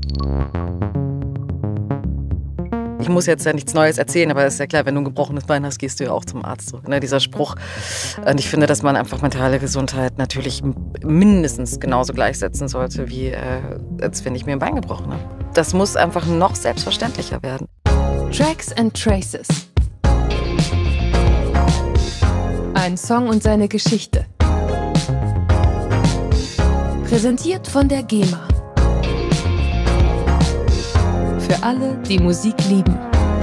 Ich muss jetzt ja nichts Neues erzählen, aber es ist ja klar, wenn du ein gebrochenes Bein hast, gehst du ja auch zum Arzt. So, ne, dieser Spruch. Und ich finde, dass man einfach mentale Gesundheit natürlich mindestens genauso gleichsetzen sollte, wie als wenn ich mir ein Bein gebrochen habe. Das muss einfach noch selbstverständlicher werden. Tracks and Traces. Ein Song und seine Geschichte. Präsentiert von der GEMA. Für alle, die Musik lieben.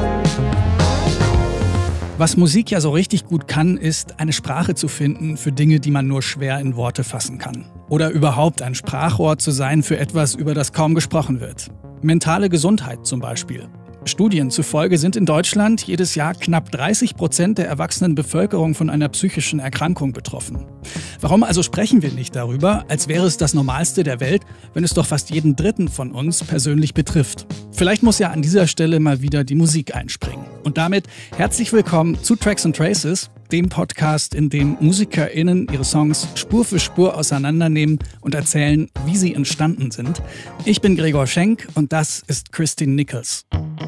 Was Musik ja so richtig gut kann, ist, eine Sprache zu finden für Dinge, die man nur schwer in Worte fassen kann. Oder überhaupt ein Sprachrohr zu sein für etwas, über das kaum gesprochen wird. Mentale Gesundheit zum Beispiel. Studien zufolge sind in Deutschland jedes Jahr knapp 30% der erwachsenen Bevölkerung von einer psychischen Erkrankung betroffen. Warum also sprechen wir nicht darüber, als wäre es das Normalste der Welt, wenn es doch fast jeden Dritten von uns persönlich betrifft? Vielleicht muss ja an dieser Stelle mal wieder die Musik einspringen. Und damit herzlich willkommen zu Tracks and Traces, dem Podcast, in dem MusikerInnen ihre Songs Spur für Spur auseinandernehmen und erzählen, wie sie entstanden sind. Ich bin Gregor Schenk und das ist Christine Nichols.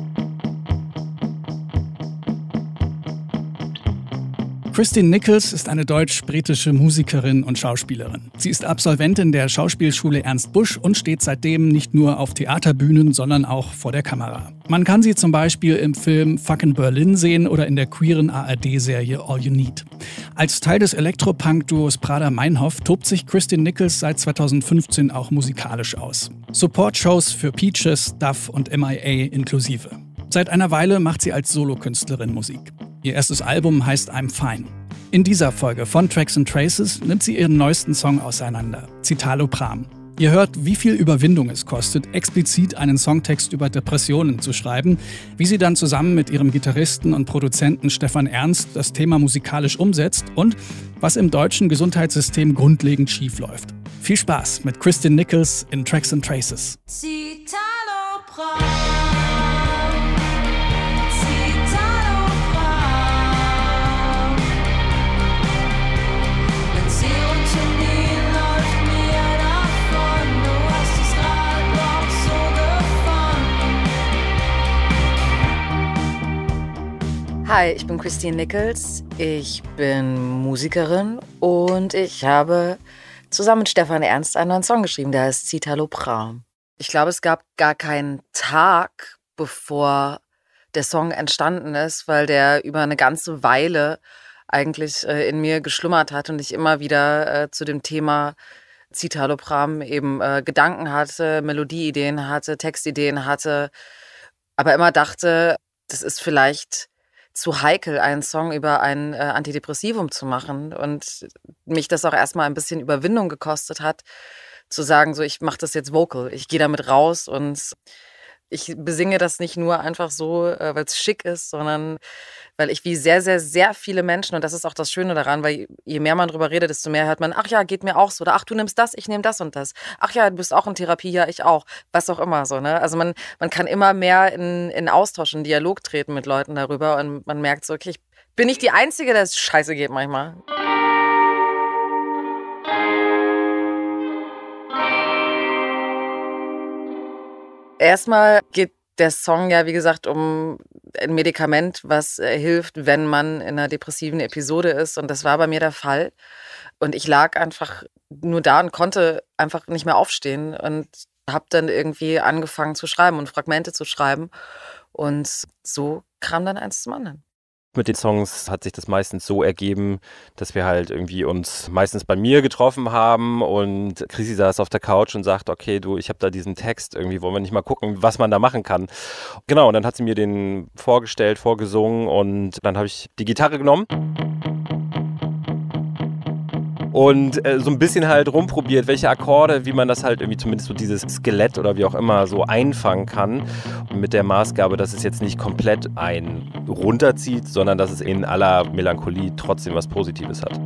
Christine Nichols ist eine deutsch-britische Musikerin und Schauspielerin. Sie ist Absolventin der Schauspielschule Ernst Busch und steht seitdem nicht nur auf Theaterbühnen, sondern auch vor der Kamera. Man kann sie zum Beispiel im Film Fucking Berlin sehen oder in der queeren ARD-Serie All You Need. Als Teil des Elektropunk-Duos Prada Meinhof tobt sich Christine Nichols seit 2015 auch musikalisch aus. Support-Shows für Peaches, Duff und MIA inklusive. Seit einer Weile macht sie als Solokünstlerin Musik. Ihr erstes Album heißt I'm Fine. In dieser Folge von Tracks and Traces nimmt sie ihren neuesten Song auseinander, Citalopram. Ihr hört, wie viel Überwindung es kostet, explizit einen Songtext über Depressionen zu schreiben, wie sie dann zusammen mit ihrem Gitarristen und Produzenten Stefan Ernst das Thema musikalisch umsetzt und was im deutschen Gesundheitssystem grundlegend schiefläuft. Viel Spaß mit Christine Nichols in Tracks and Traces. Citalopram. Hi, ich bin Christine Nichols, ich bin Musikerin und ich habe zusammen mit Stefan Ernst einen neuen Song geschrieben, der heißt Citalopram. Ich glaube, es gab gar keinen Tag, bevor der Song entstanden ist, weil der über eine ganze Weile eigentlich in mir geschlummert hat und ich immer wieder zu dem Thema Citalopram eben Gedanken hatte, Melodieideen hatte, Textideen hatte, aber immer dachte, das ist vielleicht zu heikel, einen Song über ein Antidepressivum zu machen und mich das auch erstmal ein bisschen Überwindung gekostet hat, zu sagen, so ich mache das jetzt vocal, ich gehe damit raus und ich besinge das nicht nur einfach so, weil es schick ist, sondern weil ich wie sehr, sehr, sehr viele Menschen, und das ist auch das Schöne daran, weil je mehr man drüber redet, desto mehr hört man, ach ja, geht mir auch so, oder ach, du nimmst das, ich nehme das und das. Ach ja, du bist auch in Therapie, ja, ich auch. Was auch immer so, ne? Also man kann immer mehr in Austausch, in Dialog treten mit Leuten darüber und man merkt so, okay, ich bin nicht die Einzige, der es scheiße geht manchmal. Erstmal geht der Song ja, wie gesagt, um ein Medikament, was hilft, wenn man in einer depressiven Episode ist. Und das war bei mir der Fall. Und ich lag einfach nur da und konnte einfach nicht mehr aufstehen und habe dann irgendwie angefangen zu schreiben und Fragmente zu schreiben. Und so kam dann eins zum anderen. Mit den Songs hat sich das meistens so ergeben, dass wir halt irgendwie uns meistens bei mir getroffen haben und Chrissy saß auf der Couch und sagt, okay, du, ich habe da diesen Text, irgendwie wollen wir nicht mal gucken, was man da machen kann. Genau, und dann hat sie mir den vorgestellt, vorgesungen und dann habe ich die Gitarre genommen und so ein bisschen halt rumprobiert, welche Akkorde, wie man das halt irgendwie zumindest so dieses Skelett oder wie auch immer so einfangen kann. Und mit der Maßgabe, dass es jetzt nicht komplett einen runterzieht, sondern dass es in aller Melancholie trotzdem was Positives hat.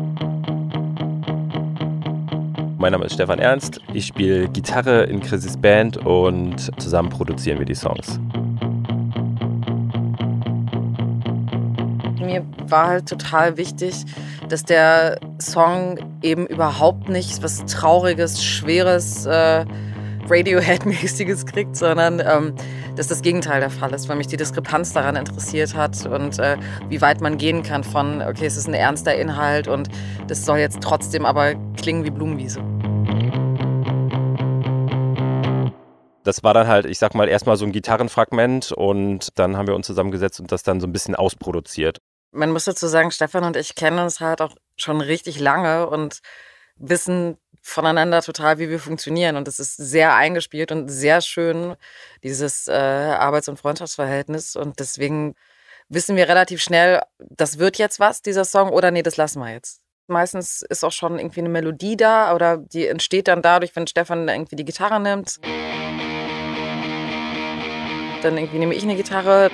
Mein Name ist Stefan Ernst, ich spiele Gitarre in Chrissys Band und zusammen produzieren wir die Songs. Mir war halt total wichtig, dass der Song eben überhaupt nicht was Trauriges, Schweres Radiohead-mäßiges kriegt, sondern dass das Gegenteil der Fall ist, weil mich die Diskrepanz daran interessiert hat und wie weit man gehen kann von, okay, es ist ein ernster Inhalt und das soll jetzt trotzdem aber klingen wie Blumenwiese. Das war dann halt, ich sag mal, erstmal so ein Gitarrenfragment und dann haben wir uns zusammengesetzt und das dann so ein bisschen ausproduziert. Man muss dazu sagen, Stefan und ich kennen uns halt auch schon richtig lange und wissen voneinander total, wie wir funktionieren. Und es ist sehr eingespielt und sehr schön, dieses Arbeits- und Freundschaftsverhältnis. Und deswegen wissen wir relativ schnell, das wird jetzt was, dieser Song, oder nee, das lassen wir jetzt. Meistens ist auch schon irgendwie eine Melodie da oder die entsteht dann dadurch, wenn Stefan irgendwie die Gitarre nimmt. Dann irgendwie nehme ich eine Gitarre.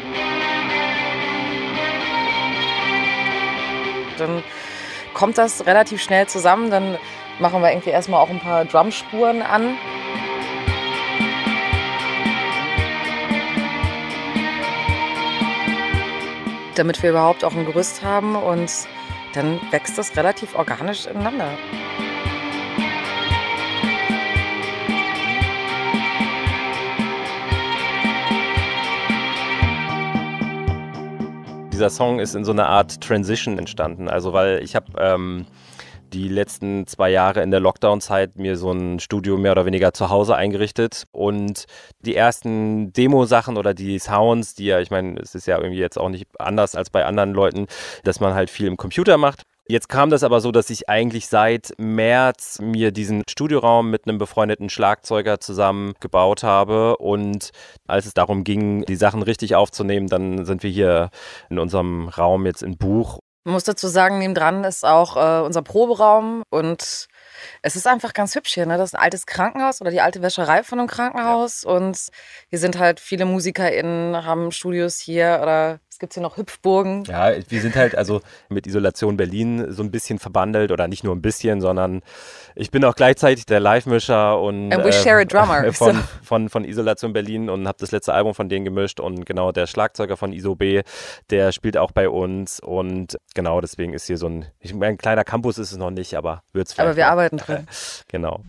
Dann kommt das relativ schnell zusammen. Dann machen wir irgendwie erstmal auch ein paar Drumspuren an. Damit wir überhaupt auch ein Gerüst haben und dann wächst das relativ organisch ineinander. Dieser Song ist in so einer Art Transition entstanden. Also weil ich habe die letzten 2 Jahre in der Lockdown-Zeit mir so ein Studio mehr oder weniger zu Hause eingerichtet und die ersten Demo-Sachen oder die Sounds, die ja, ich meine, es ist ja irgendwie jetzt auch nicht anders als bei anderen Leuten, dass man halt viel im Computer macht. Jetzt kam das aber so, dass ich eigentlich seit März mir diesen Studioraum mit einem befreundeten Schlagzeuger zusammen gebaut habe und als es darum ging, die Sachen richtig aufzunehmen, dann sind wir hier in unserem Raum jetzt in Buch. Man muss dazu sagen, nebendran ist auch unser Proberaum und es ist einfach ganz hübsch hier. Ne? Das ist ein altes Krankenhaus oder die alte Wäscherei von einem Krankenhaus und hier sind halt viele MusikerInnen, haben Studios hier oder es gibt hier noch Hüpfburgen. Ja, wir sind halt also mit Isolation Berlin so ein bisschen verbandelt oder nicht nur ein bisschen, sondern ich bin auch gleichzeitig der Live-Mischer und And we share a drummer. von Isolation Berlin und habe das letzte Album von denen gemischt und genau der Schlagzeuger von Iso B, der spielt auch bei uns und genau deswegen ist hier so ein kleiner Campus ist es noch nicht, aber wird's vielleicht. Aber wir arbeiten drin. Genau.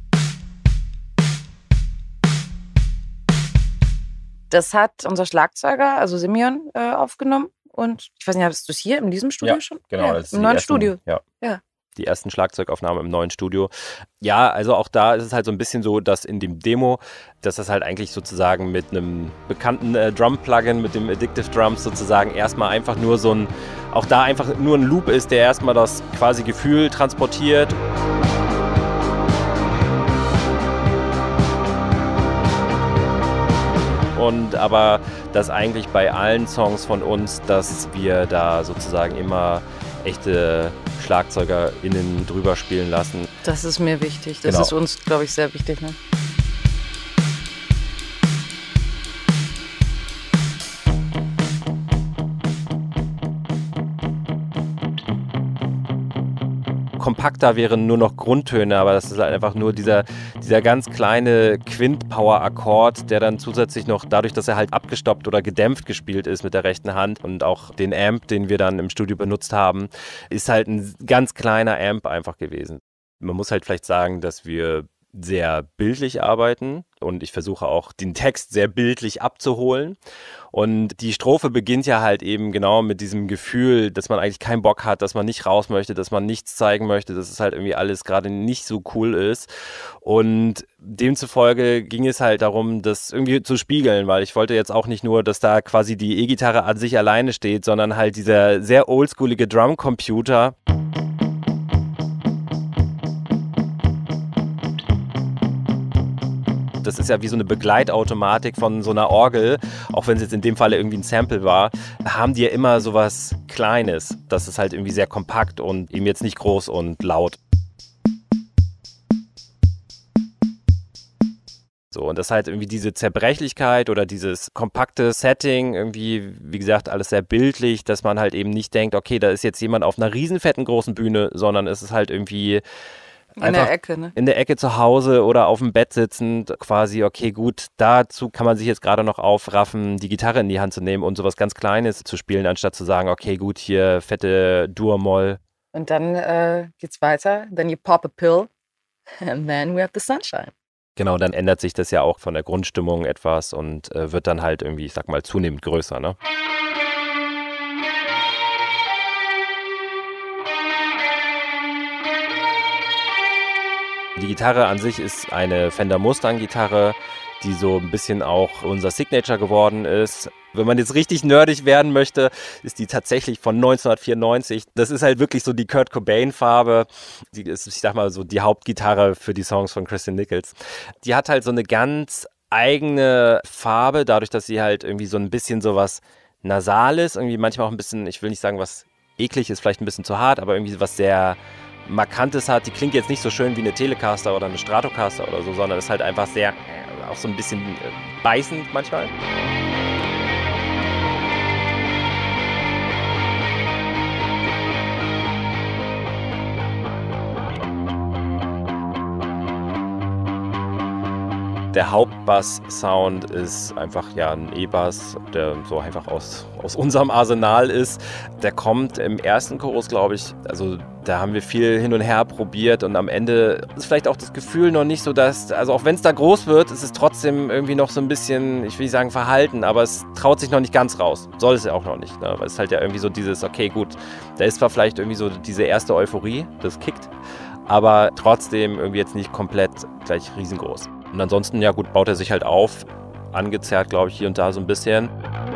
Das hat unser Schlagzeuger, also Simeon, aufgenommen. Und ich weiß nicht, hast du es hier in diesem Studio schon? Genau, ja, das ist im neuen Studio. Ja. Die ersten Schlagzeugaufnahmen im neuen Studio. Ja, also auch da ist es halt so ein bisschen so, dass in dem Demo, dass das halt eigentlich sozusagen mit einem bekannten Drum-Plugin, mit dem Addictive Drums sozusagen erstmal einfach nur so ein, auch da einfach nur ein Loop ist, der erstmal das quasi Gefühl transportiert. Und aber das eigentlich bei allen Songs von uns, dass wir da sozusagen immer echte SchlagzeugerInnen drüber spielen lassen. Das ist mir wichtig. Das Genau. ist uns, glaube ich, sehr wichtig. Ne? Kompakter wären nur noch Grundtöne, aber das ist halt einfach nur dieser ganz kleine Quint-Power-Akkord, der dann zusätzlich noch, dadurch, dass er halt abgestoppt oder gedämpft gespielt ist mit der rechten Hand und auch den Amp, den wir dann im Studio benutzt haben, ist halt ein ganz kleiner Amp einfach gewesen. Man muss halt vielleicht sagen, dass wir sehr bildlich arbeiten und ich versuche auch den Text sehr bildlich abzuholen und die Strophe beginnt ja halt eben genau mit diesem Gefühl, dass man eigentlich keinen Bock hat, dass man nicht raus möchte, dass man nichts zeigen möchte, dass es halt irgendwie alles gerade nicht so cool ist und demzufolge ging es halt darum, das irgendwie zu spiegeln, weil ich wollte jetzt auch nicht nur, dass da quasi die E-Gitarre an sich alleine steht, sondern halt dieser sehr oldschoolige Drumcomputer. Das ist ja wie so eine Begleitautomatik von so einer Orgel, auch wenn es jetzt in dem Fall irgendwie ein Sample war, haben die ja immer sowas Kleines. Das ist halt irgendwie sehr kompakt und eben jetzt nicht groß und laut. So, und das halt irgendwie diese Zerbrechlichkeit oder dieses kompakte Setting, irgendwie, wie gesagt, alles sehr bildlich, dass man halt eben nicht denkt, okay, da ist jetzt jemand auf einer riesenfetten großen Bühne, sondern es ist halt irgendwie in der Ecke, ne? In der Ecke zu Hause oder auf dem Bett sitzend, quasi, okay, gut, dazu kann man sich jetzt gerade noch aufraffen, die Gitarre in die Hand zu nehmen und sowas ganz Kleines zu spielen, anstatt zu sagen, okay, gut, hier fette Dur-Moll. Und dann geht's weiter, then you pop a pill and then we have the sunshine. Genau, dann ändert sich das ja auch von der Grundstimmung etwas und wird dann halt irgendwie, ich sag mal, zunehmend größer, ne? Die Gitarre an sich ist eine Fender Mustang-Gitarre, die so ein bisschen auch unser Signature geworden ist. Wenn man jetzt richtig nerdig werden möchte, ist die tatsächlich von 1994. Das ist halt wirklich so die Kurt Cobain-Farbe. Die ist, ich sag mal, so die Hauptgitarre für die Songs von Christine Nichols. Die hat halt so eine ganz eigene Farbe, dadurch, dass sie halt irgendwie so ein bisschen so was Nasales, irgendwie manchmal auch ein bisschen, ich will nicht sagen, was eklig ist, vielleicht ein bisschen zu hart, aber irgendwie was sehr Markantes hat. Die klingt jetzt nicht so schön wie eine Telecaster oder eine Stratocaster oder so, sondern ist halt einfach sehr, auch so ein bisschen beißend manchmal. Der Hauptbass-Sound ist einfach ja ein E-Bass, der so einfach aus unserem Arsenal ist. Der kommt im ersten Chorus, glaube ich, also da haben wir viel hin und her probiert und am Ende ist vielleicht auch das Gefühl noch nicht so, dass, also auch wenn es da groß wird, ist es trotzdem irgendwie noch so ein bisschen, ich will nicht sagen verhalten, aber es traut sich noch nicht ganz raus. Soll es ja auch noch nicht, ne? Weil es ist halt ja irgendwie so dieses, okay gut, da ist zwar vielleicht irgendwie so diese erste Euphorie, das kickt, aber trotzdem irgendwie jetzt nicht komplett gleich riesengroß. Und ansonsten, ja gut, baut er sich halt auf, angezerrt, glaube ich, hier und da so ein bisschen.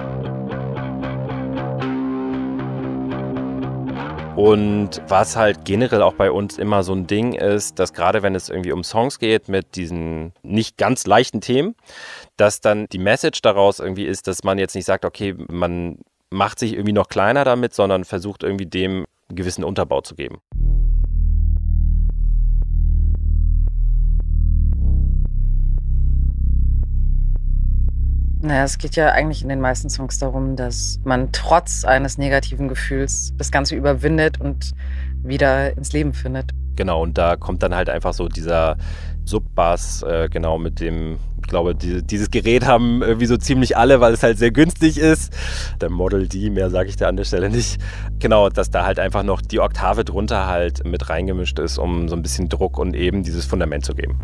Und was halt generell auch bei uns immer so ein Ding ist, dass gerade wenn es irgendwie um Songs geht mit diesen nicht ganz leichten Themen, dass dann die Message daraus irgendwie ist, dass man jetzt nicht sagt, okay, man macht sich irgendwie noch kleiner damit, sondern versucht irgendwie dem einen gewissen Unterbau zu geben. Naja, es geht ja eigentlich in den meisten Songs darum, dass man trotz eines negativen Gefühls das Ganze überwindet und wieder ins Leben findet. Genau, und da kommt dann halt einfach so dieser Subbass, genau mit dem, ich glaube, dieses Gerät haben irgendwie so ziemlich alle, weil es halt sehr günstig ist. Der Model D, mehr sage ich da an der Stelle nicht. Genau, dass da halt einfach noch die Oktave drunter halt mit reingemischt ist, um so ein bisschen Druck und eben dieses Fundament zu geben.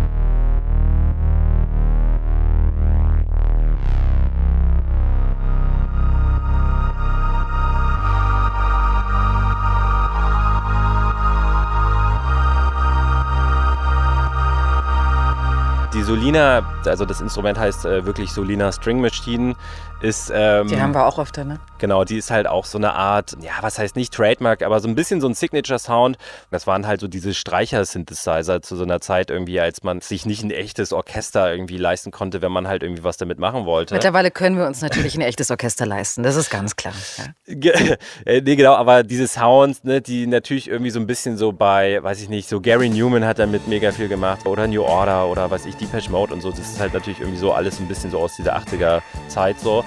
Die Solina, also das Instrument heißt wirklich Solina String Machine, ist... Die haben wir auch öfter, ne? Genau, die ist halt auch so eine Art, ja, was heißt nicht Trademark, aber so ein bisschen so ein Signature-Sound. Das waren halt so diese Streicher-Synthesizer zu so einer Zeit irgendwie, als man sich nicht ein echtes Orchester irgendwie leisten konnte, wenn man halt irgendwie was damit machen wollte. Mittlerweile können wir uns natürlich ein echtes Orchester leisten, das ist ganz klar. Ja. Nee, genau, aber diese Sounds, ne, die natürlich irgendwie so ein bisschen so bei, weiß ich nicht, so Gary Newman hat damit mega viel gemacht oder New Order oder weiß ich, Depeche Mode und so. Das ist halt natürlich irgendwie so alles ein bisschen so aus dieser 80er Zeit so.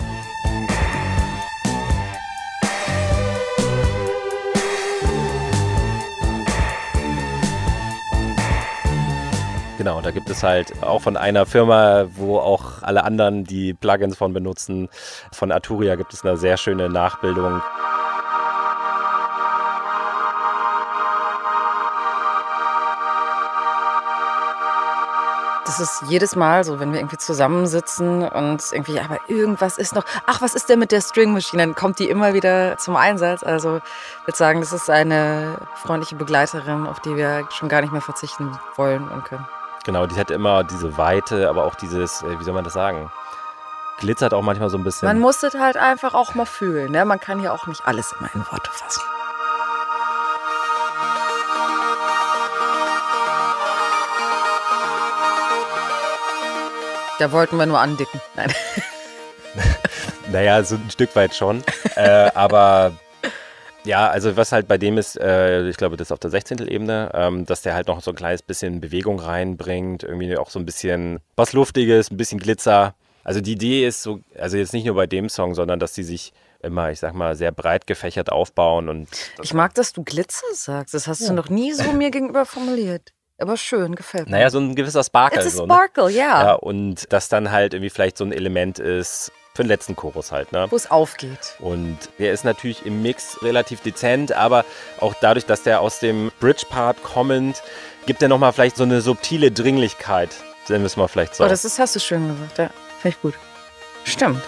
Genau, da gibt es halt auch von einer Firma, wo auch alle anderen die Plugins von benutzen. Von Arturia gibt es eine sehr schöne Nachbildung. Das ist jedes Mal so, wenn wir irgendwie zusammensitzen und irgendwie, aber irgendwas ist noch, ach, was ist denn mit der String Machine? Dann kommt die immer wieder zum Einsatz. Also ich würde sagen, das ist eine freundliche Begleiterin, auf die wir schon gar nicht mehr verzichten wollen und können. Genau, die hat immer diese Weite, aber auch dieses, wie soll man das sagen, glitzert auch manchmal so ein bisschen. Man muss es halt einfach auch mal fühlen, ne? Man kann ja auch nicht alles immer in Worte fassen. Da wollten wir nur andicken. Nein. Naja, so ein Stück weit schon. Aber ja, also was halt bei dem ist, ich glaube, das ist auf der 16. Ebene, dass der halt noch so ein kleines bisschen Bewegung reinbringt, irgendwie auch so ein bisschen was Luftiges, ein bisschen Glitzer. Also die Idee ist so, also jetzt nicht nur bei dem Song, sondern dass die sich immer, ich sag mal, sehr breit gefächert aufbauen. Und ich mag, dass du Glitzer sagst. Das hast du noch nie so mir gegenüber formuliert. Aber schön, gefällt mir. Naja, so ein gewisser Sparkle. It's a sparkle, so, ne? ja. Ja. Und das dann halt irgendwie vielleicht so ein Element ist für den letzten Chorus halt, ne? Wo es aufgeht. Und der ist natürlich im Mix relativ dezent, aber auch dadurch, dass der aus dem Bridge-Part kommend, gibt er nochmal vielleicht so eine subtile Dringlichkeit nennen wir es mal vielleicht so. Oh, hast du schön gesagt, ja. Finde ich gut. Stimmt.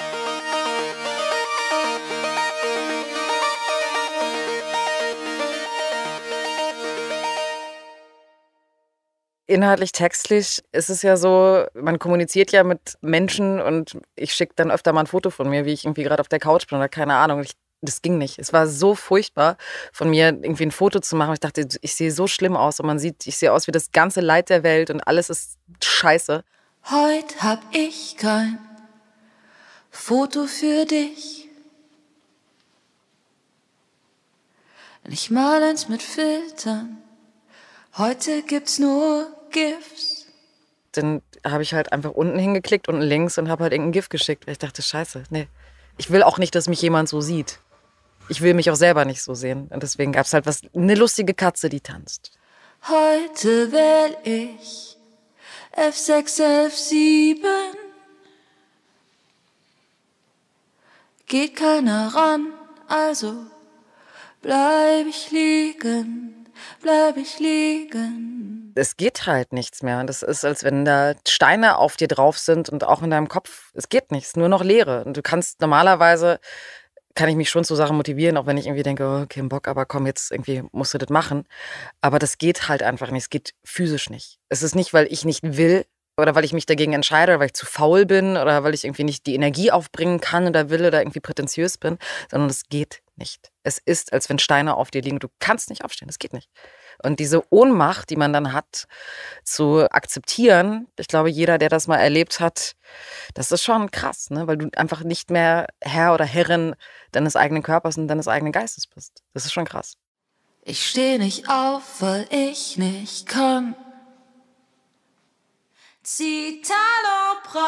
Inhaltlich, textlich ist es ja so, man kommuniziert ja mit Menschen und ich schicke dann öfter mal ein Foto von mir, wie ich irgendwie gerade auf der Couch bin oder keine Ahnung. Das ging nicht. Es war so furchtbar, von mir irgendwie ein Foto zu machen. Ich dachte, ich sehe so schlimm aus und man sieht, ich sehe aus wie das ganze Leid der Welt und alles ist scheiße. Heute hab ich kein Foto für dich. Nicht mal eins mit Filtern. Heute gibt's nur GIFs. Dann habe ich halt einfach unten hingeklickt, unten links und habe halt irgendein GIF geschickt. Weil ich dachte, scheiße, nee. Ich will auch nicht, dass mich jemand so sieht. Ich will mich auch selber nicht so sehen. Und deswegen gab es halt eine lustige Katze, die tanzt. Heute wähl ich F6, F7. Geht keiner ran, also bleib ich liegen. Es geht halt nichts mehr. Das ist, als wenn da Steine auf dir drauf sind und auch in deinem Kopf. Es geht nichts, nur noch Leere. Und du kannst normalerweise, kann ich mich schon zu Sachen motivieren, auch wenn ich irgendwie denke, oh, kein Bock, aber komm, jetzt irgendwie musst du das machen. Aber das geht halt einfach nicht. Es geht physisch nicht. Es ist nicht, weil ich nicht will oder weil ich mich dagegen entscheide oder weil ich zu faul bin oder weil ich irgendwie nicht die Energie aufbringen kann oder will oder irgendwie prätentiös bin, sondern es geht nicht. Es ist, als wenn Steine auf dir liegen. Du kannst nicht aufstehen. Das geht nicht. Und diese Ohnmacht, die man dann hat, zu akzeptieren, ich glaube, jeder, der das mal erlebt hat, das ist schon krass, ne? Weil du einfach nicht mehr Herr oder Herrin deines eigenen Körpers und deines eigenen Geistes bist. Das ist schon krass. Ich stehe nicht auf, weil ich nicht kann. Citalopram,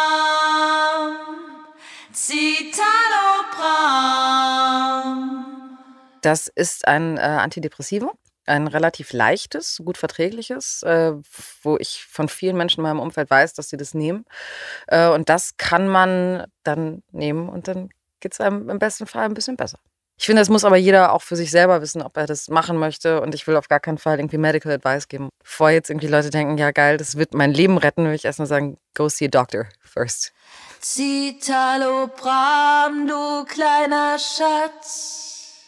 Citalopram. Das ist ein Antidepressivum. Ein relativ leichtes, gut verträgliches, wo ich von vielen Menschen in meinem Umfeld weiß, dass sie das nehmen. Und das kann man dann nehmen und dann geht es einem im besten Fall ein bisschen besser. Ich finde, das muss aber jeder auch für sich selber wissen, ob er das machen möchte. Und ich will auf gar keinen Fall irgendwie Medical Advice geben. Bevor jetzt irgendwie Leute denken, ja geil, das wird mein Leben retten, will ich erst mal sagen, go see a doctor first. Citalopram, du kleiner Schatz.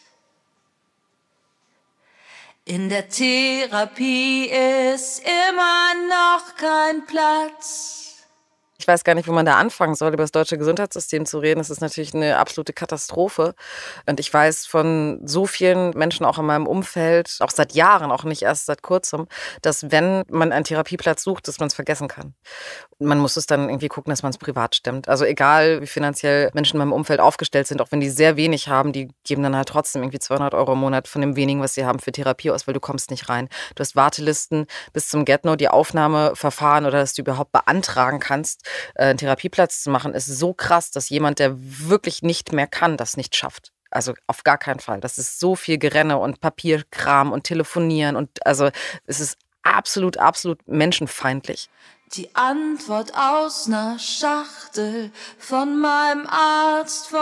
In der Therapie ist immer noch kein Platz. Ich weiß gar nicht, wo man da anfangen soll, über das deutsche Gesundheitssystem zu reden. Das ist natürlich eine absolute Katastrophe. Und ich weiß von so vielen Menschen auch in meinem Umfeld, auch seit Jahren, auch nicht erst seit kurzem, dass wenn man einen Therapieplatz sucht, dass man es vergessen kann. Man muss es dann irgendwie gucken, dass man es privat stemmt. Also egal, wie finanziell Menschen in meinem Umfeld aufgestellt sind, auch wenn die sehr wenig haben, die geben dann halt trotzdem irgendwie 200 € im Monat von dem wenigen, was sie haben, für Therapie aus, weil du kommst nicht rein. Du hast Wartelisten bis zum Get-No, die Aufnahmeverfahren oder dass du überhaupt beantragen kannst, einen Therapieplatz zu machen, ist so krass, dass jemand, der wirklich nicht mehr kann, das nicht schafft. Also auf gar keinen Fall. Das ist so viel Gerenne und Papierkram und Telefonieren und also es ist absolut, absolut menschenfeindlich. Die Antwort aus ner Schachtel von meinem Arzt.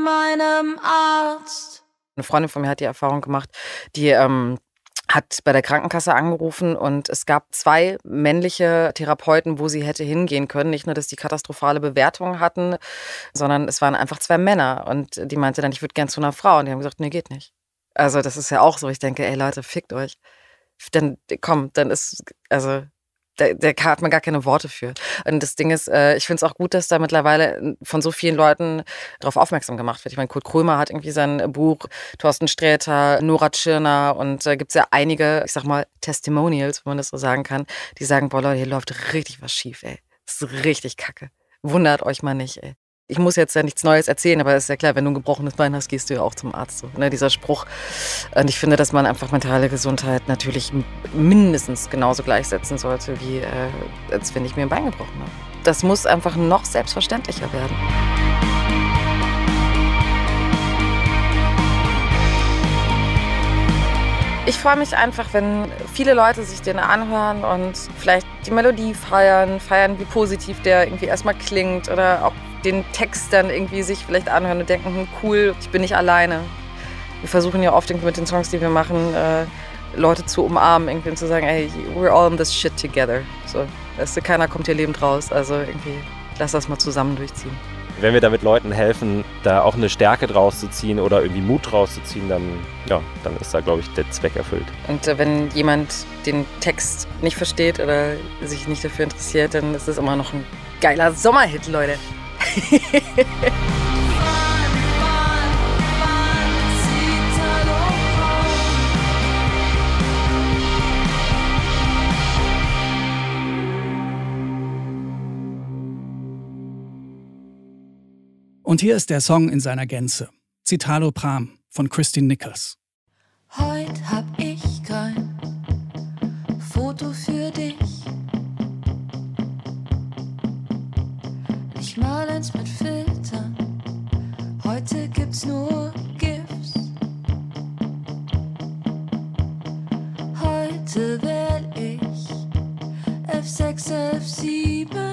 Eine Freundin von mir hat die Erfahrung gemacht, die hat bei der Krankenkasse angerufen und es gab 2 männliche Therapeuten, wo sie hätte hingehen können. Nicht nur, dass die katastrophale Bewertungen hatten, sondern es waren einfach 2 Männer. Und die meinte dann, ich würde gern zu einer Frau. Und die haben gesagt, nee, geht nicht. Also das ist ja auch so. Ich denke, ey Leute, fickt euch. Dann komm, dann ist, also da hat man gar keine Worte für. Und das Ding ist, ich finde es auch gut, dass da mittlerweile von so vielen Leuten darauf aufmerksam gemacht wird. Ich meine, Kurt Krömer hat irgendwie sein Buch, Thorsten Sträter, Nora Tschirner und da gibt es ja einige, ich sag mal, Testimonials, wenn man das so sagen kann, die sagen, boah Leute, hier läuft richtig was schief, ey. Das ist richtig kacke. Wundert euch mal nicht, ey. Ich muss jetzt ja nichts Neues erzählen, aber es ist ja klar, wenn du ein gebrochenes Bein hast, gehst du ja auch zum Arzt. So, ne, dieser Spruch. Und ich finde, dass man einfach mentale Gesundheit natürlich mindestens genauso gleichsetzen sollte, wie als wenn ich mir ein Bein gebrochen habe. Das muss einfach noch selbstverständlicher werden. Ich freue mich einfach, wenn viele Leute sich den anhören und vielleicht die Melodie feiern, wie positiv der irgendwie erstmal klingt oder auch den Text dann irgendwie sich vielleicht anhören und denken, cool, ich bin nicht alleine. Wir versuchen ja oft irgendwie mit den Songs, die wir machen, Leute zu umarmen, irgendwie und zu sagen, hey, we're all in this shit together. So. Weißt du, keiner kommt hier lebend raus. Also irgendwie, lass das mal zusammen durchziehen. Wenn wir damit Leuten helfen, da auch eine Stärke draus zu ziehen oder irgendwie Mut draus zu ziehen, dann ist da, glaube ich, der Zweck erfüllt. Und wenn jemand den Text nicht versteht oder sich nicht dafür interessiert, dann ist es immer noch ein geiler Sommerhit, Leute. Und hier ist der Song in seiner Gänze. Citalopram von Christine Nichols. Heute hab ich kein Foto für dich. Nicht mal eins mit Filtern. Heute gibt's nur GIFs. Heute wähl ich F6, F7.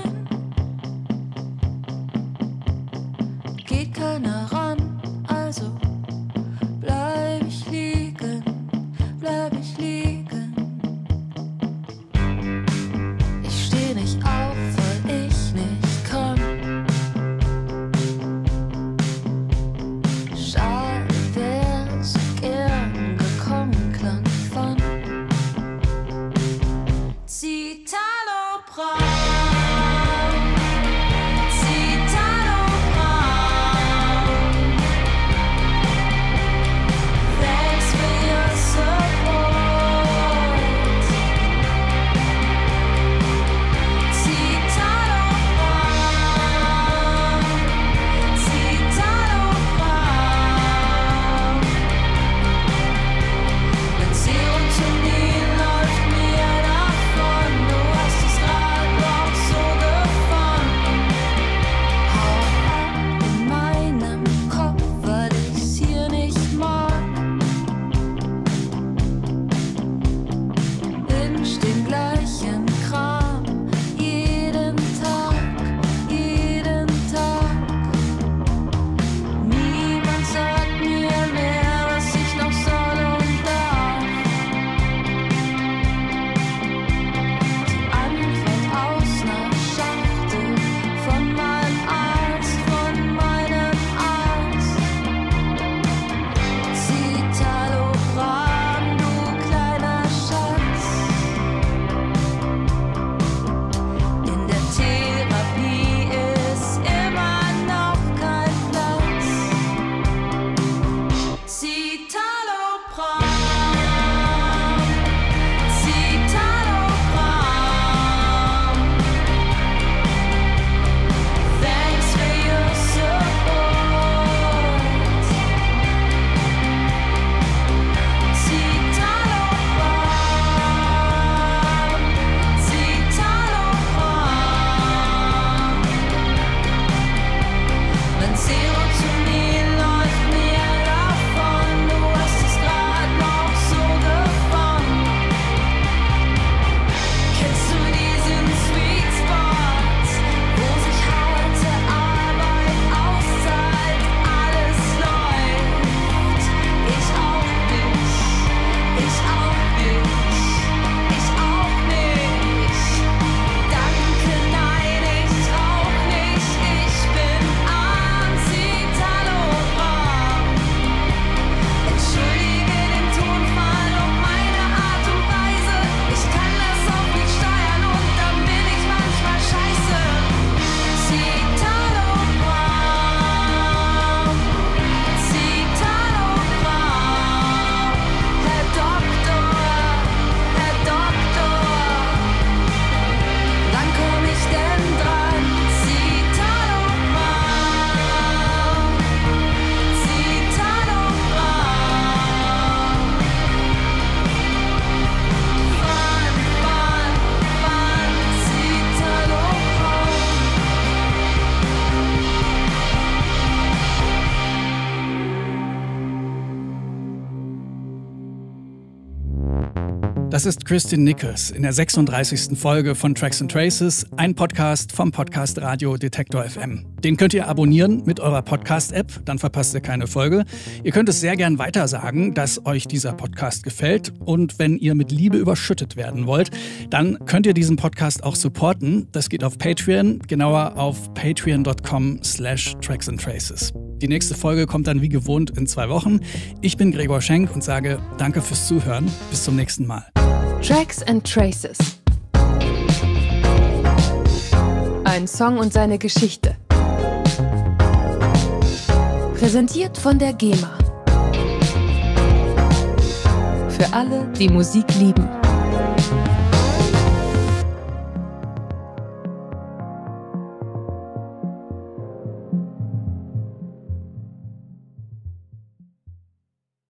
Geht keiner ran, also bleib ich liegen, bleib ich liegen. Ich steh nicht auf, weil ich nicht kann. Schau Das ist Kristin Nichols in der 36. Folge von Tracks and Traces, ein Podcast vom Podcast Radio Detektor FM. Den könnt ihr abonnieren mit eurer Podcast-App, dann verpasst ihr keine Folge. Ihr könnt es sehr gern weitersagen, dass euch dieser Podcast gefällt. Und wenn ihr mit Liebe überschüttet werden wollt, dann könnt ihr diesen Podcast auch supporten. Das geht auf Patreon, genauer auf patreon.com/tracksandtraces. Die nächste Folge kommt dann wie gewohnt in 2 Wochen. Ich bin Gregor Schenk und sage danke fürs Zuhören. Bis zum nächsten Mal. Tracks and Traces. Ein Song und seine Geschichte. Präsentiert von der GEMA. Für alle, die Musik lieben.